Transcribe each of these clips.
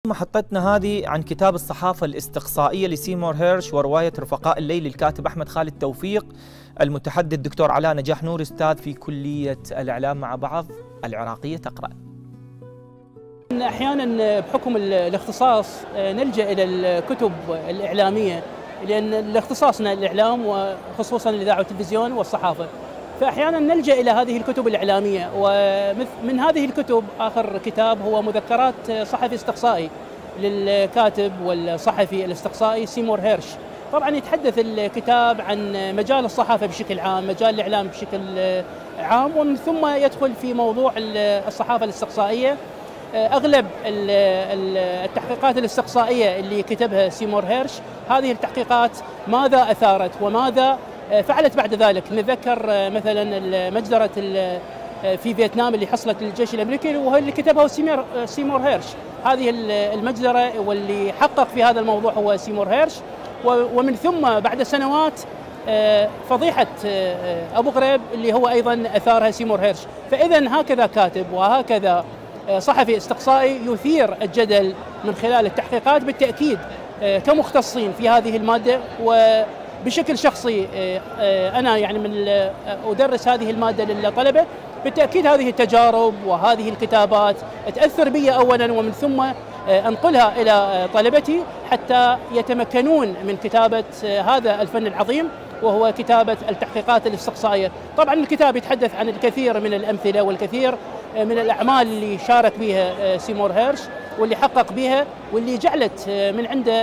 محطتنا هذه عن كتاب الصحافة الاستقصائية لسيمور هيرش ورواية رفقاء الليل للكاتب أحمد خالد توفيق. المتحدث الدكتور علاء نجاح نور، أستاذ في كلية الإعلام مع بعض العراقية، تقرأ. أحيانا بحكم الاختصاص نلجأ إلى الكتب الإعلامية، لأن اختصاصنا الإعلام وخصوصا الإذاعة والتلفزيون والصحافة، فأحيانا نلجأ إلى هذه الكتب الإعلامية. ومن هذه الكتب آخر كتاب هو مذكرات صحفي استقصائي للكاتب والصحفي الاستقصائي سيمور هيرش. طبعا يتحدث الكتاب عن مجال الصحافة بشكل عام، مجال الإعلام بشكل عام، ومن ثم يدخل في موضوع الصحافة الاستقصائية. أغلب التحقيقات الاستقصائية اللي كتبها سيمور هيرش، هذه التحقيقات ماذا أثارت وماذا فعلت بعد ذلك. نتذكر مثلا مجزرة في فيتنام اللي حصلت للجيش الأمريكي، وهي اللي كتبها سيمور هيرش. هذه المجزرة واللي حقق في هذا الموضوع هو سيمور هيرش. ومن ثم بعد سنوات فضيحة أبو غريب اللي هو أيضا أثارها سيمور هيرش. فإذا هكذا كاتب وهكذا صحفي استقصائي يثير الجدل من خلال التحقيقات. بالتأكيد كمختصين في هذه المادة وبشكل شخصي أنا يعني من أدرس هذه المادة للطلبة، بالتأكيد هذه التجارب وهذه الكتابات تأثر بي أولا، ومن ثم أنقلها إلى طلبتي حتى يتمكنون من كتابة هذا الفن العظيم وهو كتابة التحقيقات الاستقصائية. طبعا الكتاب يتحدث عن الكثير من الأمثلة والكثير من الأعمال اللي شارك بها سيمور هيرش واللي حقق بها واللي جعلت من عنده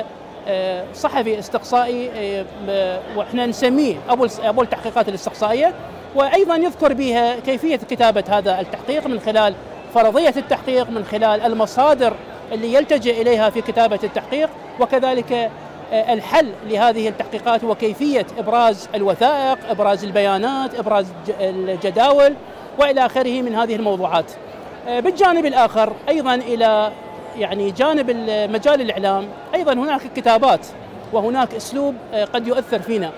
صحفي استقصائي وإحنا نسميه أبو التحقيقات الاستقصائية. وأيضا يذكر بها كيفية كتابة هذا التحقيق من خلال فرضية التحقيق، من خلال المصادر اللي يلتجئ إليها في كتابة التحقيق، وكذلك الحل لهذه التحقيقات وكيفية إبراز الوثائق، إبراز البيانات، إبراز الجداول وإلى آخره من هذه الموضوعات. بالجانب الآخر أيضا إلى يعني جانب مجال الإعلام، أيضا هناك كتابات وهناك أسلوب قد يؤثر فينا.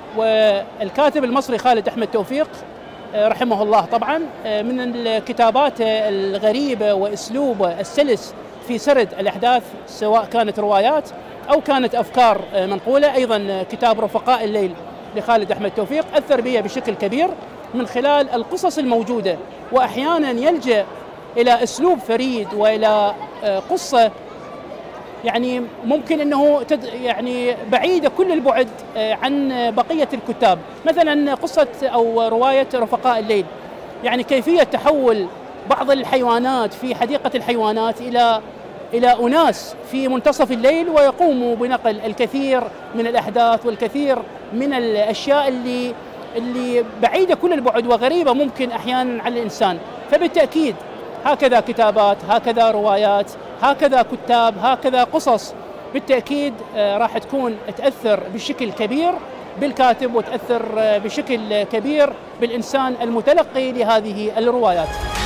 والكاتب المصري خالد أحمد توفيق رحمه الله طبعا من الكتابات الغريبة وأسلوبه السلس في سرد الأحداث، سواء كانت روايات أو كانت أفكار منقولة. أيضا كتاب رفقاء الليل لخالد أحمد توفيق أثر بي بشكل كبير من خلال القصص الموجودة، وأحيانا يلجأ إلى أسلوب فريد وإلى قصة يعني ممكن أنه يعني بعيدة كل البعد عن بقية الكتاب. مثلا قصة أو رواية رفقاء الليل، يعني كيفية تحول بعض الحيوانات في حديقة الحيوانات إلى أناس في منتصف الليل، ويقوموا بنقل الكثير من الأحداث والكثير من الأشياء اللي بعيدة كل البعد وغريبة ممكن أحيانا على الإنسان. فبالتأكيد هكذا كتابات، هكذا روايات، هكذا كتاب، هكذا قصص بالتأكيد راح تكون تأثر بشكل كبير بالكاتب وتأثر بشكل كبير بالإنسان المتلقي لهذه الروايات.